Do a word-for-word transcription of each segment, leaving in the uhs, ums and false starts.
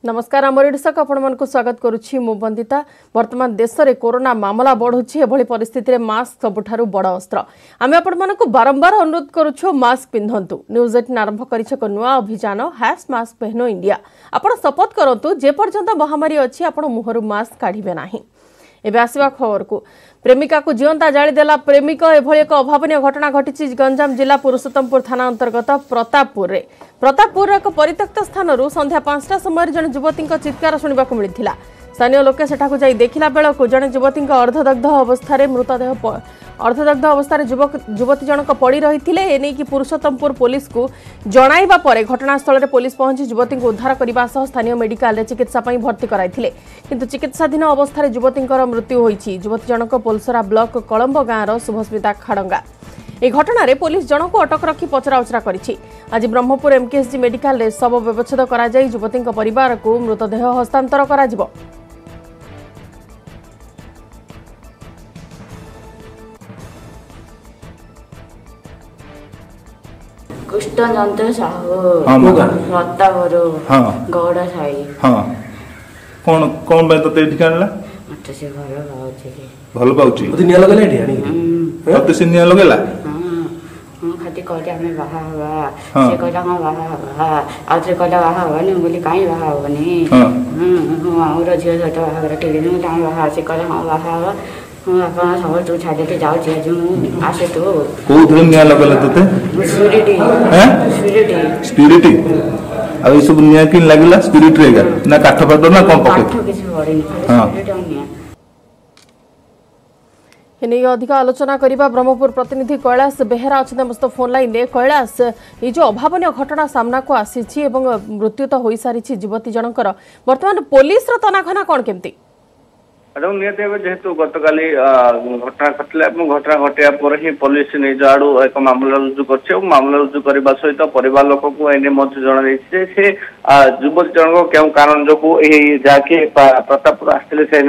नमस्कार आम रीडसक आपण स्वागत करुच्ची मु बंदिता। वर्तमान देश में कोरोना मामला बढ़ुची एभली परिस्थिति में मास्क सबुठारु बड़ अस्त्र। आम आपण बारंबार अनुरोध करुछु मास्क पिंधंतु। न्यूज अठारह आरंभ करिछ एक नुआ अभियान हैश मास्क पहनो इंडिया। आपण शपथ करंतु जे पर्यंत महामारी अछि आपण मुहरु मास्क काढिबे नाही। एबे आसीबा खबर को प्रेमिका को जीवंता जाली देला प्रेमिक एभली एक अभावनीय घटना घटी गंजाम जिला पुरुषोत्तमपुर थाना अंतर्गत प्रतापपुर रे प्रतापपुर एक परित्यक्त स्थान संध्या पांचटा समय जन युवती चित्कार शुणा मिलता। स्थानीय लोके सेठाकु जाई देखिला बेलकु जने युवती अर्धदग्ध अवस्था मृतदेह अर्धदग्ध अवस्था युवक युवती जनक पड़ी रही एने कि पुरुषोत्तमपुर पुलिस को जणाइबा परे घटनास्थल में पुलिस पहुंची युवती को उद्धार करने सह स्थानीय मेडिकल चिकित्सा भर्ती कराइथिले किंतु चिकित्साधीन अवस्था युवती मृत्यु होईछि। युवती जनक पोलसरा ब्लॉक कलम्ब गाँवर शुभस्मिता खाड़ंगा। ए घटना पुलिस जन को अटक रखी पचराउचरा करिछि। आज ब्रह्मपुर एमकेएसजी मेडिकल रे शव व्यवच्छेद करा जाई युवती परिवार को मृतदेह हस्तांतर करा जिवो। कृष्ण जंत्र साहू प्रतापपुर गौड़ साई कौन कौन बे तते ठिकाना मत से घर पाउछि भल पाउछि ओति निया लगले एठी आनी तते से निया लगेला हां खाती कहते हमें बाहा हवा से कहता हां बाहा हवा आज से कहता बाहा हवा नहीं बोली काई बाहा हवनी हां हां और झियो छट बाहा कर ठीक नहीं ता बाहा से कहता हां बाहा हवा हां अपन सब तू छाडे के जाउ छी आज मु आसे तो को दिन निया लगेला तते स्पिरिट हैं स्पिरिट स्पिरिट आ ई सब निया किन लागला स्पिरिट रेगा ना काठ पाट ना कोन पके काठ किछ बड़ी स्पिरिट निया एने अधिक आलोचना करबा ब्रह्मपुर प्रतिनिधि कैलाश बेहेरा अच्छे मस्त फोन लाइन रे। कैलाश ये जो अभावनीय घटना सामना को आसी मृत्यु तो हो सारी युवती जनकर वर्तमान पुलिस रो तनाखना कौन केमती जेहेतु गतकाली घटना घटला घटना घटिया पर ही पुलिस निज आड़ू एक मामला रुजु कर मामला रुजु करने सहित परिवार लोक को एने जन से युवती जनक क्यों कारण जो जहाँकि प्रतापपुर आसते से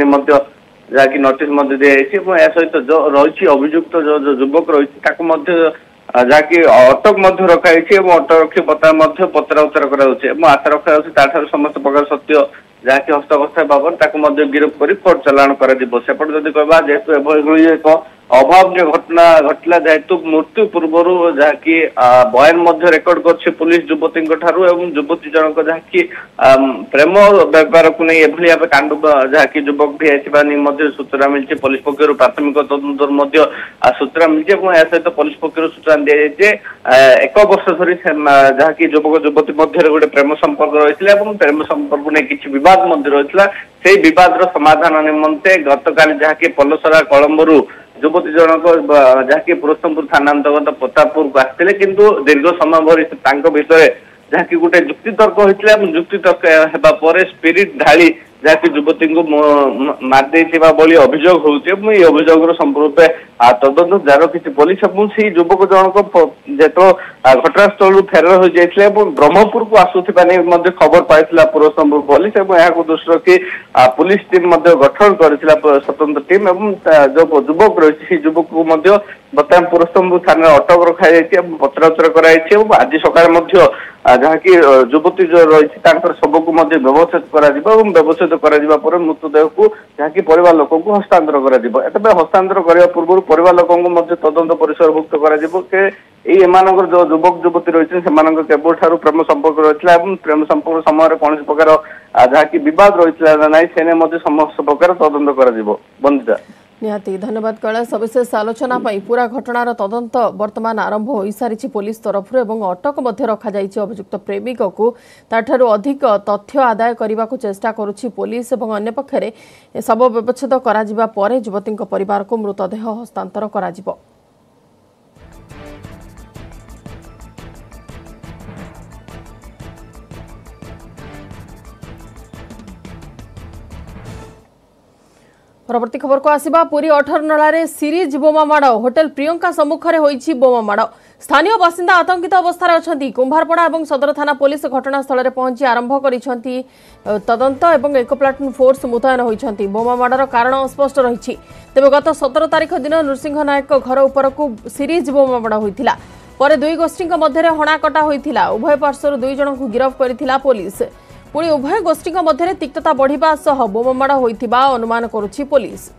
जहाँकि नोटिस दिखाई सहित जो रही अभियुक्त जो युवक रही जहाँकि अटक रखाई अटक रखी बता पचरा उचरा कर आशा रखा समस्त प्रकार सत्य जहाँकि हस्तगत बाबद गिरफ्त कर कोर्ट चलाण करपटे कहवा जेहेतु एभली एक अभावनीय घटना घटला जेहेतु मृत्यु पूर्व जहाँकि बयान रेकर्ड कर पुलिस युवती युवती जनक जहाँकि प्रेम व्यापार को नहीं एभली भाव कांड जहाँकि युवक भी आसवा सूचना मिली पुलिस पक्ष प्राथमिक तदंतर सूचना मिली सहित पुलिस पक्ष सूचना दी जाए एक वर्ष धरी जहाँकि युवक युवती मध्य गोटे प्रेम संपर्क रही है प्रेम संपर्क नहीं किसी विवाद रही है विवाद समाधान निमंते गतकाली जहाँकि पलसरा कलम्बरू युवती जनक जहाँकि पुरुषोत्तमपुर थाना अंतर्गत प्रतापपुर को आसते किंतु दीर्घ समय भरी भितर जहाँकि गोटे जुक्तितर्क होता है जुक्तितर्क होगा स्पिरिट ढाली जहाँकि युवती को मारदे अभियोग होती अभियोग संपूर्ण तदंत जार रखी पुलिस से युवक जनक जेतो घटनास्थल फेरार हो जाते ब्रह्मपुर को आसुवा नहीं खबर पाई पुरुषोत्तमपुर पुलिस और दृष्टि रखी पुलिस टीम गठन कर स्वतंत्र टीम जो युवक रही युवक को बर्तमान पुरुषोत्तमपुर थाना अटक रखाई पचराउचरा कर आज सकाଳେ जहाँकि युवती जो रही शव को व्यवस्थित व्यवस्थित कर मृतदेह को जहाँकि परिवार लोक को हस्तांतर कर हस्तांतर करने पूर्व परिवार लोक तदंत परिसरभुक्त कर जो युवक युवती रही केवल प्रेम संपर्क रही है प्रेम संपर्क समय कौन प्रकार जहाँकि विवाद रही है ना से समस्त प्रकार तदंत कर निहाती धन्यवाद कैलाश। सविशेष आलोचना पूरा घटनार तदंत वर्तमान आरंभ हो सारी पुलिस तरफ एवं अटक रखा अभियुक्त प्रेमिक को ताठारु अधिक तथ्य आदाय करने को चेष्टा करुछि पुलिस एवं अन्य पक्षरे शव व्यवच्छेद करा जिबा परे युवती परिवार को मृतदेह हस्तांतर करा जिवो। परवर्ती खबर को आसिबा पुरी अठर नला सीरीज बोमा माड़ होटेल प्रियंका सम्मुखें होईछि बोमा माड़ स्थानीय बासिंदा आतंकित अवस्था अछंती। कुंभारपड़ा और सदर थाना पुलिस घटनास्थल में पहुंची आरंभ करिसेंती तदंत और एक प्लाटून फोर्स मुतयन होइछंती। बोमा माड़र कारण अस्पष्ट रही तेज गत सतर तारिख दिन नृसिंह नायक घर उपर को सीरीज बोमा माड़ होइथिला पर दुई गोष्ठी मध्य हणाकटा होइथिला। उभय पार्श्वर दुई जन को गिरफ्त करिथिला पुलिस। पुणी उभय गोष्ठी मध्य तिक्तता बढ़िबा सह बोमामाड़ होइथिबा अनुमान करुछि पुलिस।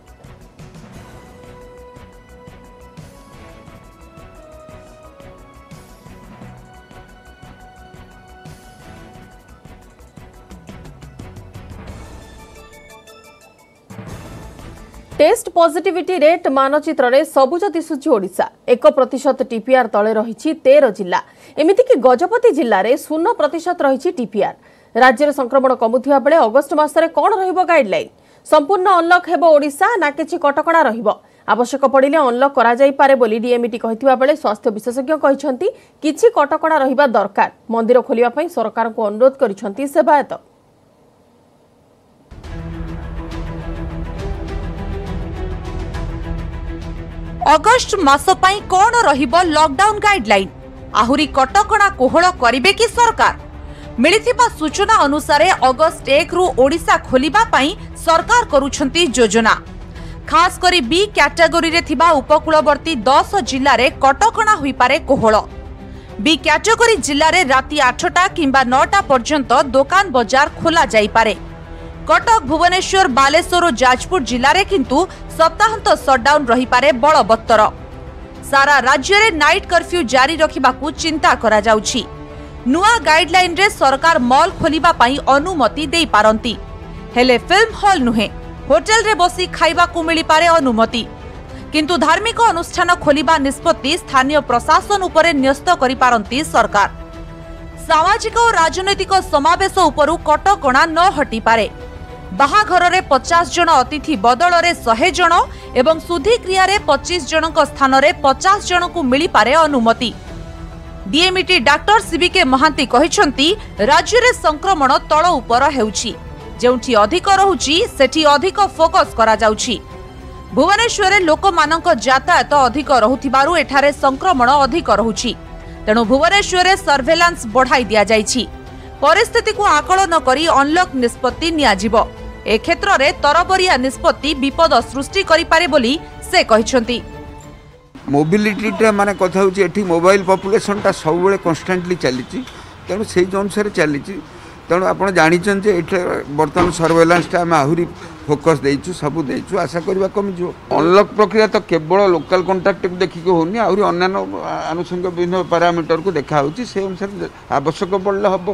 टेस्ट पॉजिटिविटी रेट मानचित्र रे सबुज दिशुची ओडिशा एक प्रतिशत टीपीआर तले रही तेरह जिला एमितिक गजपति जिले में शून्य प्रतिशत रही टीपीआर। राज्य में संक्रमण कमुवा बेले अगस्ट मासरे कौन रहिबो गाइडलाइन संपूर्ण अनलक हेबो ओडिशा ना किछि कटकणा रहिबो आवश्यक पड़िले अनलक करा जाई पारे बोली डीएमईटी कहिथिबा बेले स्वास्थ्य विशेषज्ञ कहिसंती किछि कटकणा रहिबा दरकार मंदिर खोलिबा पई सरकार को अनुरोध करिसंती सेवायत। अगस्ट मास पई कोन रहिबो लॉकडाउन गाइडलाइन आहुरी कटकणा कोहळ करिवे कि सरकार मिलिथिबा सूचना अनुसार अगस्ट एक रु ओडिशा खोलिबा पई सरकार करूछंती योजना खास करी बी कैटेगरी रे थिबा उपकूलवर्ती दस जिल्ला रे कटकणा होई पारे कोहळ। बी कैटेगरी जिल्ला रे राति आठटा किंबा नौटा पर्यंत दुकान बाजार खोला जाई पारे। कटक भुवनेश्वर बालेश्वर और जाजपुर जिले में किंतु सप्ताहांत सटडाउन रही पारे बलबत्तर। सारा राज्य रे नाइट कर्फ्यू जारी रखिबाकू चिंता करा जाउछि। नुआ गाइडलाइन रे सरकार मॉल खोलिबा पई अनुमति देई पारंती हेले फिल्म हॉल नुहे होटल रे बसी खाइबाकू मिली पारे अनुमति किंतु धार्मिक अनुष्ठान खोलिबा निष्पत्ति स्थानीय प्रशासन उपरे न्यस्त करि पारंती सरकार। सामाजिक और राजनैतिक समावेश उपरु कटकणा न हटी पारे। बाहाघर रे पचास जन अतिथि बदल रे सौ जन एवं सुधी क्रिया रे पच्चीस जनक स्थान रे पचास जन को मिली पारे अनुमति। डीएमईटी डॉक्टर सीबीके महांती कहिसंती राज्य रे संक्रमण तळ उपर हेउछि जेउठी अधिक रहुछि सेठी अधिक फोकस करा जाउछि। भुवनेश्वर रे लोक मानक यातायात अधिक रहुथिबारु एठारे संक्रमण अधिक रहुछि तेणु भुवनेश्वर रे सर्वेलांस बढ़ाई दिया जाइछि। परिस्थिति को आकलन करी अनलॉक निष्पत्ति नियाजिबो ए क्षेत्र रे तरबरिया निष्पत्ति विपद सृष्टि करि पारे बोली से कहिसंती। मोबिलिटी टा माने कथा होची एठी मोबाइल पॉपुलेशन टा सब बेले कांस्टेंटली चलीची तेणु से अनुसार चलीची तेणु आपण जानिछन जे एठे वर्तमान सर्वेलांस टा हम आहुरी फोकस देइछु सब देइछु आशा करबा कमी जो अनलॉक प्रक्रिया तो केवल लोकल कांटेक्ट को देखि को होनी आहुरी अन्य आनुषंगिक विभिन्न पैरामीटर को देखा होची से अनुसार आवश्यक पड़ले हबो।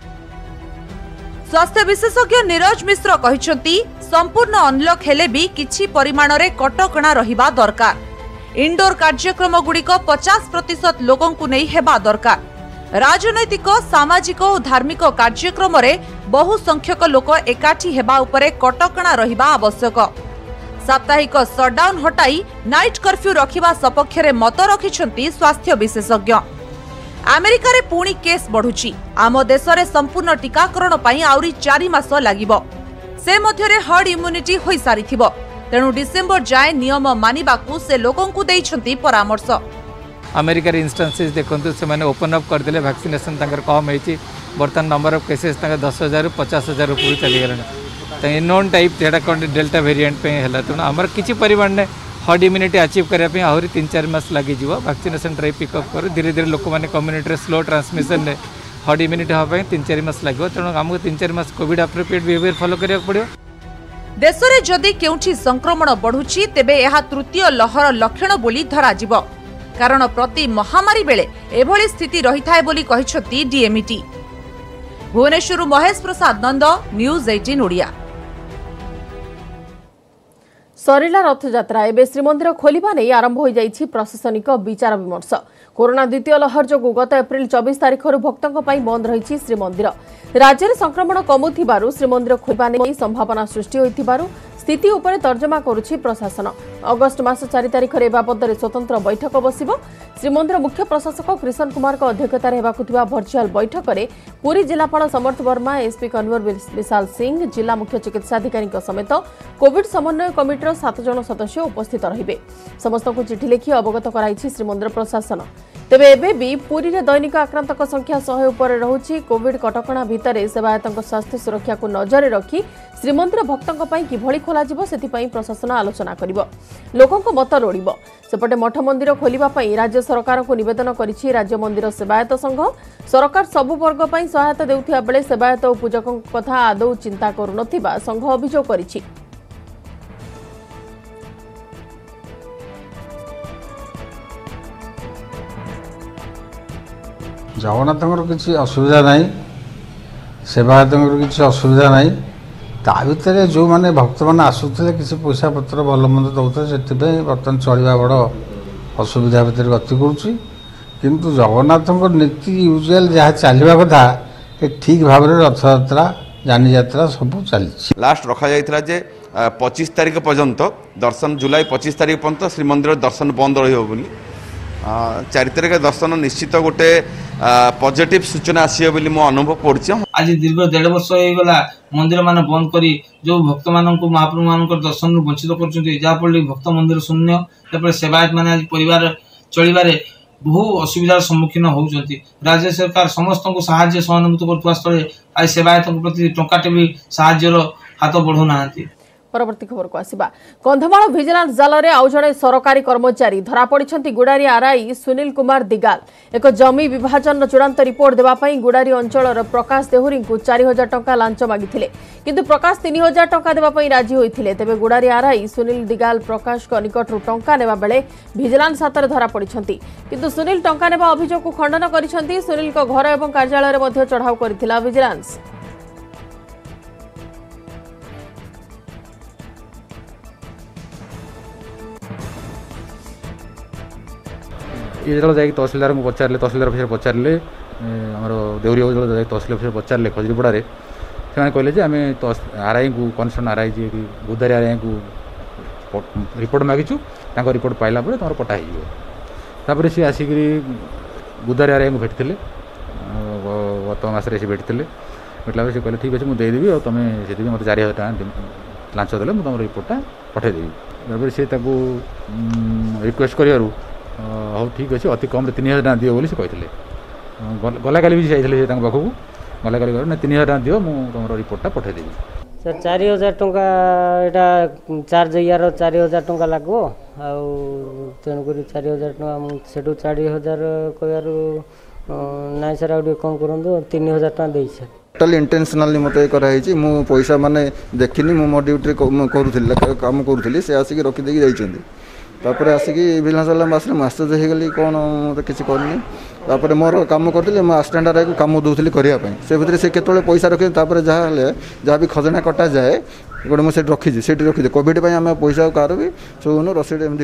स्वास्थ्य विशेषज्ञ नीरज मिश्र कहिसंती संपूर्ण अनलॉक हेले भी किछि परिमाण रे कटकणा रहिबा दरकार। इंडोर कार्यक्रम गुड़िक पचास प्रतिशत लोकों को नहीं हेबा दरकार। राजनैतिक सामाजिक और धार्मिक कार्यक्रम रे बहु संख्यक लोक एकाठी हेबा उपरे कटकणा रहिबा आवश्यक। साप्ताहिक सटडाउन हटाई नाइट कर्फ्यू रखिबा सपक्ष रे मत रखिसंती स्वास्थ्य विशेषज्ञ। अमेरिका रे पुणी केस बढ़ुची आम देश रे संपूर्ण टीकाकरण पई आउरी चारि मास लागिबो से मध्य रे हर्ड इम्यूनिटी होई सारिथिबो तेणु डिसेम्बर जाए नियम मानिबाकू से लोकों को देइछंती परामर्श। अमेरिका रे इंस्टांसेस देखंतु से माने ओपन अप कर देले वैक्सीनेशन तांकर कम हेची बर्तन नंबर ऑफ केसेस तांकर दस हजार पचास हजार ऊपर चली गेलन त नॉन टाइप जेडा कोन डेल्टा वेरिएंट पे हला तेणु हमर किछि परिमाण ने हर्ड इम्यूनिटी अचीव करने पे आहरी तीन चार मास लगी वैक्सीनेशन ड्राइव पिकअप कर धीरे धीरे लोक मैंने कम्युनिटी स्लो ट्रांसमिशन ने हर्ड इम्यूनिटी हाँ तीन चार मास लगे तेणु आमको तीन चार मास कोविड एप्रोप्रिएट बिहेवियर फॉलो करिया पड़ियो। देश में जदि केउठी संक्रमण बढ़ुची तेबे एहा तृतीय लहर लक्षण बोली धरा जिवो कारण प्रति महामारी बेले एभली स्थिति रही थाए बोली कहिसंती डीएमईटी। भुवनेश्वर महेश प्रसाद नंद न्यूज अठारह ओडिया। सरिला रथयात्रा एवं श्रीमंदिर खोलिबा नहीं आरंभ हो जाइछि प्रशासनिक विचार विमर्श। कोरोना द्वितीय लहर जो गत एप्रिल चौबीस तारिख भक्तों बंद रही श्रीमंदिर राज्य में संक्रमण कमुथिबारु श्रीमंदिर खोलिबा नहीं संभावना सृष्टि होइथिबारु स्थिति उपरे तर्जमा करुछि प्रशासन। अगस्ट मास चार तारिख रे बाबद स्वतंत्र बैठक बसिबो। श्रीमंदिर मुख्य प्रशासक कृष्ण कुमार को अध्यक्षतार हेबाकुथिबा वर्चुअल बैठक में पुरी जिलापाल समर्थ वर्मा एसपी कन्वर विशाल सिंह जिला मुख्य चिकित्साधिकारी समेत कोविड समन्वय कमिटर सात जन सदस्य उपस्थित रहिबे। समस्त को चिठी लिखि अवगत कराइछि श्रीमंदिर प्रशासन। तेबे एबे भी पुरी रे दैनिक आक्रांतक संख्या सौ ऊपर रहुछि। कोविड कटकणा भितरे सेवायतक स्वास्थ्य सुरक्षा को नजर रखी श्रीमंदिर भक्तों किभଳି खोलाଯିବ ସେଥିପାଇଁ प्रशासन आलोचना करिबो। लोकों मत लोड़िब। सेपटे मठ मंदिर खोलिबा राज्य सरकार को निवेदन करिछि राज्य मंदिर सेवायत संघ। सरकार सबु वर्ग पई सहायता देउथिया बेले सेवायत और पूजकों कथा आदौ चिंता करुनथिबा संघ अभियोग करिछि। जगन्नाथ किसी असुविधा ना सेवायत किसी असुविधा ना ता भर जो मैंने भक्त मैंने आसुले किसी पैसा पत्र भल मंद दौते से बर्तमान चलवा बड़ असुविधा भितर गति करुच्ची किंतु जगन्नाथ नीति यूजुआल जहाँ चलवा कथा ठीक भाव में रथयात्रा जानी यात्रा सब चली लास्ट रखा जाइथिला जे पच्चीस तारीख पर्यंत दर्शन जुलाई पच्चीस तारीख पर्यंत श्रीमंदिर दर्शन बंद रही चार तारीख दर्शन निश्चित गोटे पॉजिटिव सूचना आसीबो बोली मो अनुभव करछि। आज दीर्घ डेढ़ वर्ष हो गला मंदिर मान बंद करी जो भक्त मानक महाप्रभु मानक दर्शन वंचित करछन्ती जाफल भक्त मंदिर शून्य तापर सेवायत माने आज परिवार चलिबारे बहु असुविधार सम्मुखीन होउछन्ती। राज्य सरकार समस्त को सहाय्य सहानुभूति करथुवा स्थले आज सेवायत प्रति टंकाटे भी सहाय्यर हाथ बढ़ो नांती। परवर्ती खबर को आसिबा कंधमाल विजिलेंस जाल रे आउ जणे सरकारी कर्मचारी धरा पड़िछन्ती गुडारी आरआई सुनील कुमार दिगाल। एक जमी विभाजन चूड़ांत रिपोर्ट देबा पई गुडारी अंचलर प्रकाश देहुरी को चार हजार टंका लांच मागिथिले किंतु प्रकाश तीन हजार टंका देबा पई राजी होइथिले। तेबे गुडारी आरआई सुनील दिगाल प्रकाश को निकटरू टंका नेबा बेले विजिलेंस हाथ धरा पड़िछन्ती किंतु सुनील टंका नेबा अभियोग को खंडन करिछन्ती। सुनील को घर एवं कार्यालय रे मध्ये चढ़ाव करथिला विजिलेंस। ये जो जाए तहसिलदार को पचारे तहसिलदार ऑफिस पचारे आमर देउरी जाए तहसिल ऑफिस पचारे खजुरीपड़े से कहले आम आरआई को कनसर्न आरआई जी गुदारी आरआई को रिपोर्ट मागिचु रिपोर्ट पाइला तुम पटा होपर सी आसिक गुदारी आरआई को भेटते गत मसरे से भेटते भेटला से कहले ठीक अच्छे मुझे देदेवी और तुम्हें से मतलब चार हजार टाँग लांच देले तुम रिपोर्टा पठेदेवी तापर सी रिक्वेस्ट कर हाँ ठीक अच्छे अति कम तीन हजार टाँग दियो बोली से कहते गला काली भी जाइए पाखक गला काली ना तीन हजार टाँग दियो मुझे तुम रिपोर्टा पठेदेवी। सर चार हजार टंका यहाँ चार्ज यार चार हजार टंका लगो तेणुक चार हजार टाँग चार हजार कहू ना सर आ कम करूँ तीन हजार टाँग दे सर टोटाली इंटेंशनली मत कराई मु पैसा माने देखनी मु मो ड्यूटी करूँ काम करूँ से आसिक रखीदे जाइए तापर आसिक विजिलेंस वाला मासरे मैसेज हो गली कौन मतलब किसी करनी तापर मोर काम करी मो आसिस्टेंट आरआई को काम दूसरी करने से भितर से केतले पैसा रखी तापर जहाँ जहाँ भी खजना कटा जाए गोटे मुझे रखी से रखी कोविड आम पैसा कार भी सब रसीद एम दे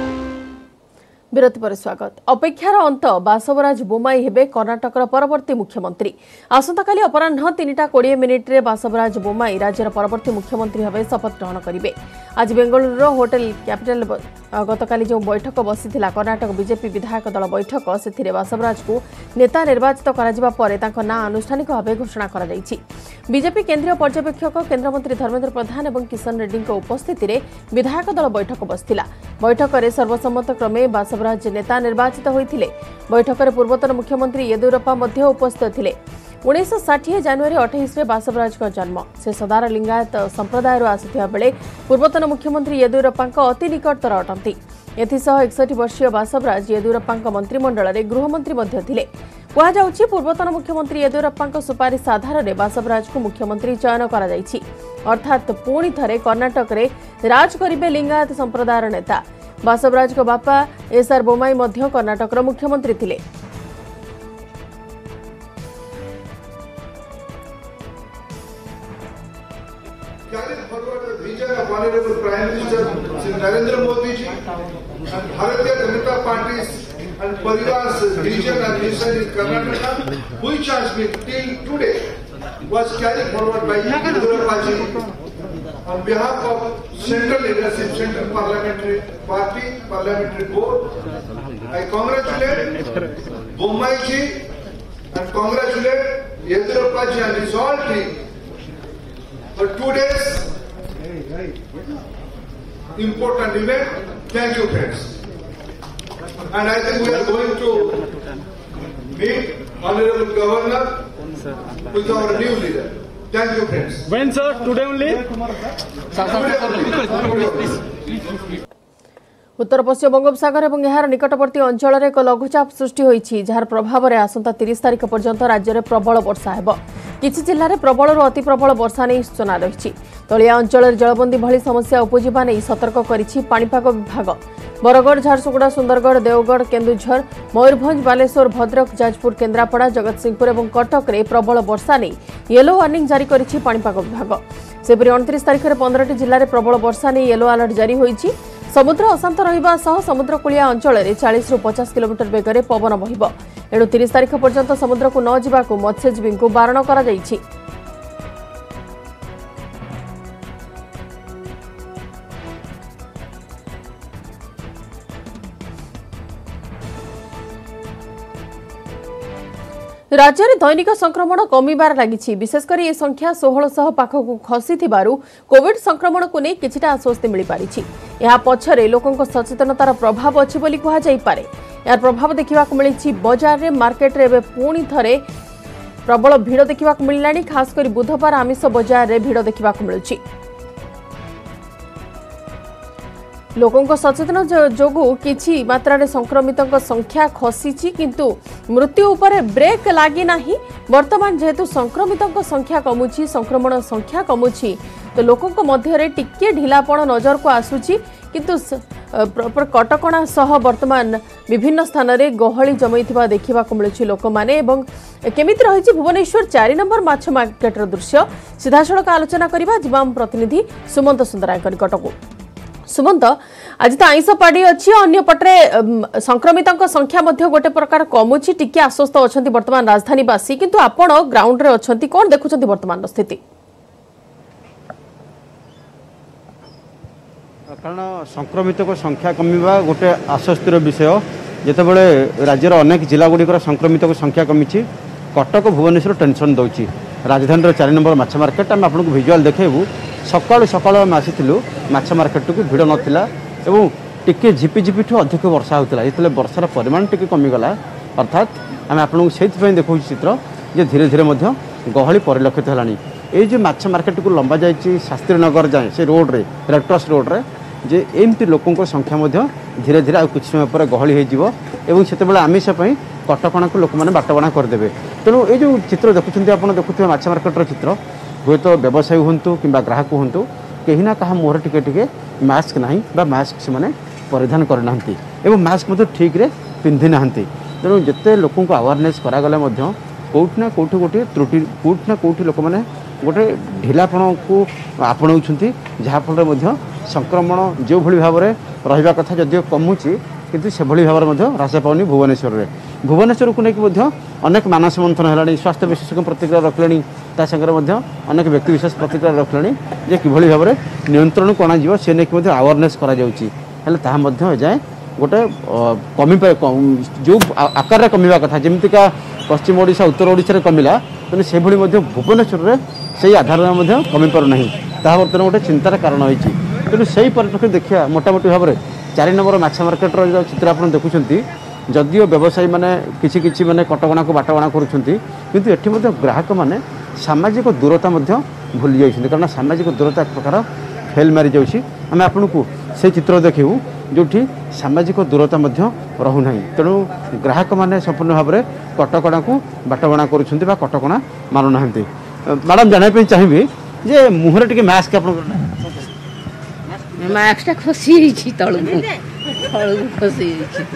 विरति पर स्वागत। अपेक्षार अंत बासवराज बोमाई हेबे कर्णाटकर परवर्ती मुख्यमंत्री। आसंताकाली अपराह्न तीनटा कोड़े मिनिट रे बासवराज बोमाई राज्यर परवर्ती मुख्यमंत्री भाव शपथ ग्रहण करेंगे। आज बेंगलुरुर होटेल कैपिटल गतकाली जो बैठक बसीथिला कर्णाटक बीजेपी विधायक दल बैठक से बासवराज को नेता निर्वाचित करा परे तांको ना आनुष्ठानिक भाव घोषणा करा जायछि। बीजेपी केंद्रीय पर्यवेक्षक केंद्रमंत्री धर्मेंद्र प्रधान और किशन रेड्डी उपस्थित में विधायक दल बैठक बसीथिला। बैठक में सर्वसम्मत क्रमे बासवराज नेता निर्वाचित होइथिले। बैठक में पूर्वतन मुख्यमंत्री येदियुरप्पा मध्य उपस्थित थिले। उन्नीस षाठी जनवरी अठाईस रे बासवराज का जन्म। से सदार लिंगायत संप्रदाय आसुथिबा बेले पूर्वतन मुख्यमंत्री येदियुरप्पा अति निकटतर अटंती। एथिसह एकसठ वर्षीय बासवराज येदियुरप्पा मंत्रिमंडल में गृहमंत्री मध्य थिले। कहुछि पूर्वतन मुख्यमंत्री येदियुरप्पा सुपारिश आधार में बासवराज को मुख्यमंत्री चयन करा जायछि। अर्थात पुणी थरे कर्णाटक रे राज करिबे लिंगायत संप्रदायर नेता। बासवराज को बापा एस आर बोमाई मध्य कर्णाटक मुख्यमंत्री थिले। Narendra Modi ji and Bharatiya Janata Party's and Parivar's vision and mission in Karnataka, which has been till today was carried forward by Yediyurappa ji on behalf of central leadership, central parliamentary party, parliamentary board. I congratulate Bommai ji and congratulate Yediyurappa ji and his whole team for two days important event. Thank you, friends. And I think we are going to meet Honorable Governor with our new leader. Thank you, friends. When, sir? Today only? उत्तर पश्चिम बंगोपसागर और यार निकटवर्ती अंचल में एक लघुचाप सृष्टि होती jar प्रभाव में आसंता तीस तारिख पर्यंत राज्य में प्रबल वर्षा होब किसी जिले में प्रबल अति प्रबल वर्षा नहीं सूचना रही तलिया अंचल जलबंदी भली समस्या उपजा नहीं सतर्क करिपाग विभाग बरगढ़ झारसुगुड़ा सुंदरगढ़ देवगढ़ केन्दुझर मयूरभंज बालेश्वर भद्रक जाजपुर केन्द्रापड़ा जगतसिंहपुर और कटक में प्रबल वर्षा नहीं येलो वार्निंग जारी करिपाग विभाग सेपरी उनतीस तारिख में पंद्रह जिले में प्रबल वर्षा नहीं येलो अलर्ट जारी होती समुद्र अशांत रहिबा सह समुद्रकूलिया अंचल में चालीस रु पचास किलोमीटर बेगर पवन बहिब एणु तीस तारिख पर्यंत समुद्र को न जावाक मत्स्यजीवी को बारण करा जायछि। राज्य में दैनिक संक्रमण कमिबार लगी विशेषकर ये संख्या सोलह सौ पाखक खसी कोविड संक्रमण को नहीं किछिटा आश्वस्ति मिल पारी यह पछरे लोकों सचेतनतार प्रभाव अच्छी बोली कहुपे यार प्रभाव देखा मिली बजार रे मार्केट रे पुणी थरे प्रबल भिड़ देखा मिलला खासकर बुधवार आमिष बजार रे भिड़ देखा मिलुछि लोकों सचेतन जोगु किछि मात्रा संक्रमित संख्या खसी किंतु मृत्यु उपरे ब्रेक लगी नहीं वर्तमान जेहेतु संक्रमित संख्या कमुची संक्रमण संख्या कमुची तो लोकों मध्य टिके ढिलापण नजर को आसुची किंतु कटकणा सह वर्तमान विभिन्न स्थान में गहली जमई देखा मिलूँ लोक मैंने केमिति रही भुवनेश्वर चार नंबर माछ मार्केटर दृश्य सीधासख आलोचना करबा जिमाम प्रतिनिधि सुमंत सुंदराय निकटकू सुमंत आज तो आईस पाड़ी अच्छी अन्य पटे संक्रमित संख्या गोटे प्रकार कमुची टिके आश्वस्त अच्छा वर्तमान राजधानीवासी किंतु आपण ग्राउंड रे अच्छा कौन देखुं वर्तमान स्थिति कारण संक्रमित संख्या कमिबा गोटे आश्वस्तिर विषय जितेबाला राज्यर अनेक जिला गुड़िकर संक्रमित संख्या कमी कटक भुवनेश्वर टेंशन दौर राजधानी चार नंबर माछ मार्केट आम आपको भिजुआल देखेबू सकालू सकाल आम आसी माछ मार्केट को भिड़ नाला एवं टिके झिपिझिपि ठू अधिक वर्षा होता जिते वर्षार परिमाण टिके कमिगला अर्थात आम आपको से देखा चित्र जे धीरे धीरे गहली परिलक्षित है ये जो माछ मार्केट को लंबा जाए शास्त्री नगर जाए से रोड रे रेड क्रॉस रोड रे जे एमती लोकों संख्या धीरे धीरे कुछ समय पर गहली हो से आमिष कटकणा को लोक मैंने बाटबणा करदे तेणु ये जो चित्र देखुं आप देखुए माछ मार्केटर चित्र हुए तो व्यवसायी हूँ कि ग्राहक हूँ कहीं ना क्या मुहर टिके टिके मास्क नहीं बा मास्क से परिधान करना एवं मास्क ठीक रे पिंधि ना तेणु जिते लोकों को अवेयरनेस करागले कौटि ना कौटि गोटे त्रुटि कौटि ना कौटि लोक मैंने गोटे ढिलापण को आपणाऊँ जहाँफल संक्रमण जो भली भाव में रहा कथा जदिव कमुची किंतु से भली भाव में ह्रास पाऊनी भुवनेश्वर में भुवनेश्वर को लेकिन अनेक मानस मंथन है स्वास्थ्य विशेषज्ञ प्रतिक्रिया रखले सागर अनेक व्यक्ति विशेष प्रतिक्रिया रखले जे किभली भाव में नियंत्रण को अणाଯିव से नहीं अवेयरनेस करा जाए गोटे कमी जो आकार कमिवा कथा जमीका पश्चिम ओडिशा उत्तर ओडिशा कमिला तेणु से भुवनेश्वर में से आधार में कमी पारना बर्तमान गोटे चिंतार कारण होती तेणु से ही परिप्रेक्षी देखा मोटामोटी भाव में चार नंबर माछ मार्केटर जो चित्र आप देखुं जदिव व्यवसायी मैंने किसी किसी मैंने कटकणा को बाटबणा करुँच ग्राहक मैंने सामाजिक दूरता भूली जाइए कारण सामाजिक दूरता एक प्रकार फेल मारी जाऊँगी आम आपन को से चित्र देखू जो सामाजिक दूरता रोना तेणु ग्राहक मैंने संपूर्ण भाव में कटकणा को बाटबणा करुँच कटकणा मानुना मैडम जानापी चाहिए जे मुहर टे मास्क आप मास्कटा खसी तलू खसी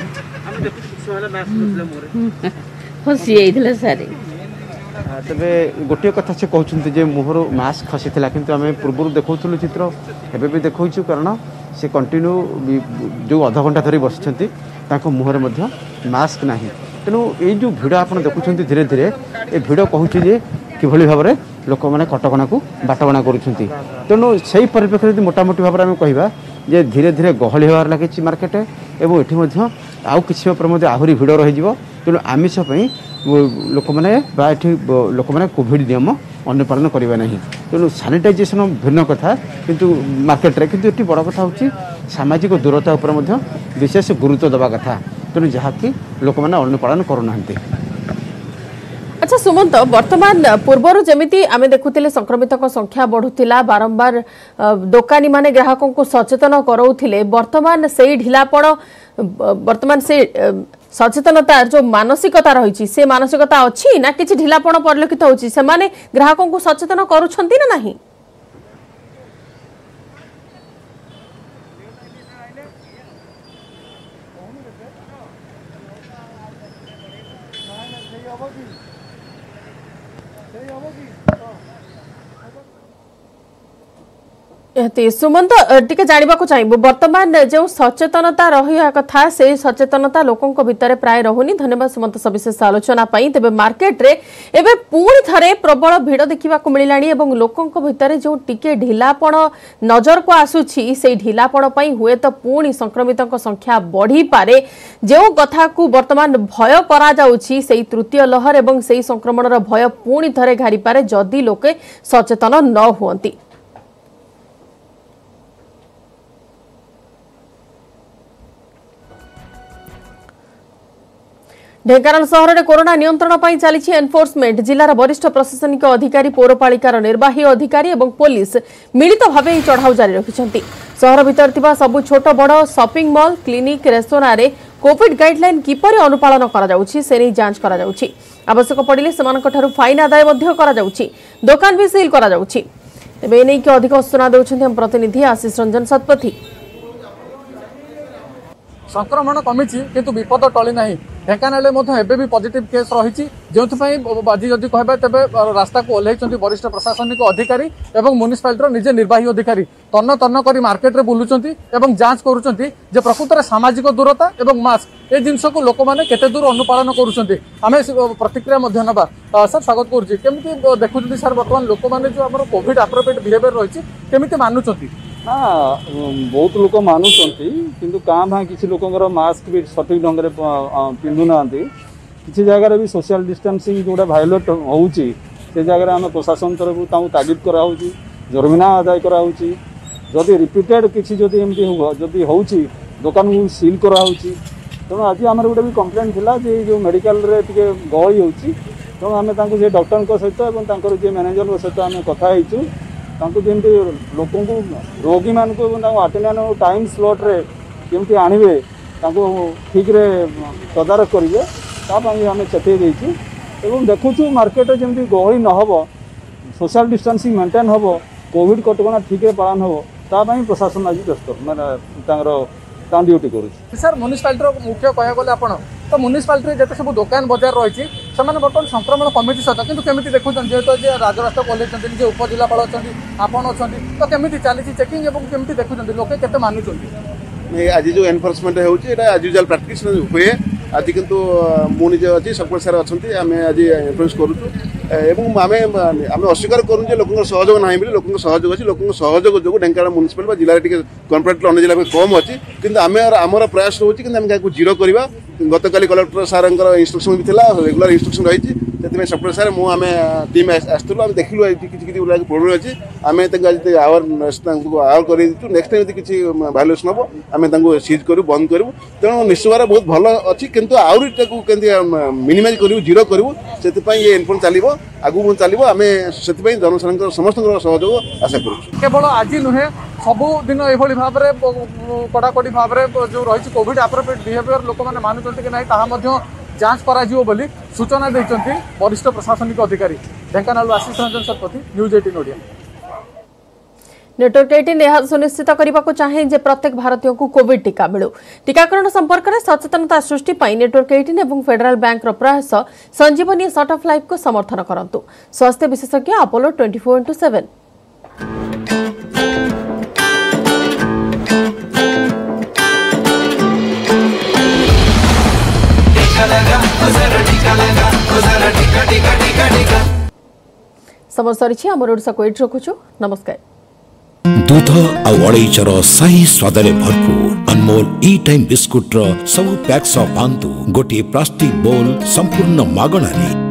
खसी जाइए सारे तेरे गोटे कथा से कहते मुहर मास्क खसी था कि आम पूर्व देखु चित्र एवं भी देखु कारण से कंटिन्यू जो अध घंटा धरी बसी मुहर मास्क ना तेणु ये जो भिड़ आप देखुं धीरे धीरे ये भिड़ कहूँ किभली भाव में लोक मैंने कटकणा को बाटबणा करुँच तेणु से परिप्रेक्षी यदि मोटामोटी भाव में आम कहवा जे धीरे धीरे गहली होबार लगी मार्केट एवं ये आउ किसी पर आहरी भिड़ रही तेणु आमिष लोक मैंने लोक मैंने कोविड नियम अनुपालन करवा ना तेणु सानिटाइजेशन भिन्न कथा किंतु मार्केट रे किंतु ये बड़ कथा हूँ सामाजिक दूरता उपर विशेष गुरुत्व देवा कथा तेणु जहाँकि लोक मैंने अनुपालन करूना अच्छा सुमंत वर्तमान पूर्वर जमीती आमे देखुतिले संक्रमितक संख्या बढ़ुतिला बारंबार दोकानी माने ग्राहकों को सचेतन करौथिले वर्तमान सेई ढिलापण वर्तमान से सचेतनता जो मानसिकता रही से मानसिकता अच्छी ना किछि ढिलापण परिलक्षित होछि से माने ग्राहकों को सचेतन करूछंती ना नहीं सुमंत टिके जानिबा को चाहिए वर्तमान जो सचेतनता रहा कथा से सचेतनता लोकों भितर प्राय रहुनी धन्यवाद सुमंत सविशेष आलोचना पाई तेबे मार्केट रे एबे पुणी थरे प्रबल भीड़ देखा मिलानी एवं लोकों भितर जो टिके ढिलापण नजर को आसुछि से ढिलापण पई हुए तो पुणी संक्रमितों संख्या बढ़ी पारे जो कथा को वर्तमान भय करा जाउछि से तृतीय लहर एवं से संक्रमणर भय पुणी थरे घारी पारे जदि लोके सचेतन न हुअंती। ढेंकानाल सहर में कोरोना नियंत्रण पर चली एनफोर्समेंट जिलार वरिष्ठ प्रशासनिक अधिकारी पौरपालिकार निर्वाही अधिकारी और पुलिस मिलित भाव चढ़ाऊ जारी रखिंट सहर भितर थिबा सबु छोट बड़ शॉपिंग मॉल क्लिनिक रेस्तोरां रे कोविड गाइडलाइन किपरि अनुपालन करा जाउछि से नै जांच करा जाउछि आवश्यक पड़िले सेमानक ठारु फाइन आदाय मध्य करा जाउछि दुकान भी सील करा जाउछि तेबे एनै कि अधिक सूचना देउछन्ते हम प्रतिनिधि आशीष रंजन सतपथी। संक्रमण कमी किंतु विपद टली ना ढेंकानाल भी पॉजिटिव केस रही जो आज जदि कह तेज रास्ता को ओह्ल वरिष्ठ प्रशासनिक अधिकारी और म्युनिसिपालिटी निजे निर्वाही अधिकारी तन्न तन्न कर मार्केट में बुलूं जांच करुँच प्रकृत में सामाजिक दूरता और मास्क ये जिनस को लोक मैंने केते दूर अनुपालन करें प्रतिक्रिया ना सर स्वागत करुँची देखुं सर बर्तमान लोक मैंने जो आम कोविड एप्रोप्रिएट बिहेवियर रही केमी मानुंट ना बहुत लोक मानुंट किंतु काँ भाँ किसी लोकर मास्क भी सठिक ढंग से पिंधु ना किसी जगह भी सोशल डिस्टेंसिंग जोटा भायोलेट होची से जगह आम प्रशासन तरफ तागिद कराऊँ जरिमाना आदाय कराऊँ जदि रिपीटेड किसी जदि एमती जदि होची दुकान को सील कराऊँ तेणु आज आम गोटे भी कम्प्लेन थिला जे जो मेडिकल रे टिके गहली होची तेणु आम से डॉक्टर सहित और जे मैनेजर सहित आम कथा जमी लोक रोगी मान अटेंडेंस टाइम स्लॉट रे केमती आणवे ठीक रे तदारख करेंगे आम चेतई देखुचु मार्केट जमी गहली नहब सोशल डिस्टेंसिंग मेंटेन हम कोविड कटकणा ठीक पालन हम तापाई प्रशासन आज व्यस्त मानने ड्यूटी कर सर म्युनिसिपालिटी मुख्य कह गले आप तो म्युनिसिपालिटी जिते सब दुकान बजार रही से बर्तमान संक्रमण कमी सहित कि केमी देखुं जेहेतु राजरास्ता कले निजे उपजिलापाल अच्छा आपड़ अच्छा तो केमी चली चेकिंग और केमी देखुं लोके केते मानुंट आज जो एनफोर्समेंट होज यूजुअल प्रैक्टिस हुए आज किंतु मु निजे अच्छी सब सार अच्छा आम आज इन्फ्लुएंस करूँ आम आम अस्वीकार करूँ लोक सहयोग ना लोक सहयोग अच्छी लोक सहयोग जो ढेंकानाल म्युनिसिपालिटी जिले कंपेयर अन्य जिला कम अच्छी किंतु आम आमर प्रयास रोचे कि क्या जीरो करवा गत काली कलेक्टर सार इंस्ट्रक्शन भी रेगुलर इंस्ट्रक्शन रही से सप्टर सार मुझे टीम आसलु आम देखिलु किसी किसी प्रोब्लेम अच्छी आम आवेरनेस आवर कर नेक्स्ट टाइम किसी भायोलेसन हम आम सीज करूँ बंद करूँ तेणु निश्चय बहुत भल अच्छी किंतु आहरी मिनिमाइज करूँ जीरो करूँ से ये इनफोर्म चलो आगू चलो आम से जनसाधारण समस्त सहयोग आशा करूँ केवल आज नुहे सबु दिन ये भाव में कड़ाकड़ी भाव में जो रही कोविड एप्रोप्रिएट बिहेवियर लोक मैंने मानुंट कि नहीं जांच करा बोली सूचना देते वरिष्ठ प्रशासनिक अधिकारी ढेंकानाल आशीष रंजन सतपथी न्यूज अठारह ओडिया। नेटवर्क अठारह यह सुनिश्चित करने को चाहे जे प्रत्येक भारतीय को कोविड टीका मिलू टीकाकरण संपर्क में सचेतनता सृष्टि नेटवर्क अठारह और फेडरल बैंक प्रयास संजीवनी शॉर्ट ऑफ लाइफ को समर्थन करंतु स्वास्थ्य विशेषज्ञ Apollo twenty four into seven. समय सरी आम ओडिशा को एट रखुछु नमस्कार। दूध आउ अड़ईचर सही स्वादरे भरपूर अनमोल ई टाइम बिस्कुट रो सब पैक्स पांतु गोटे प्लास्टिक बोल संपूर्ण मागणारे।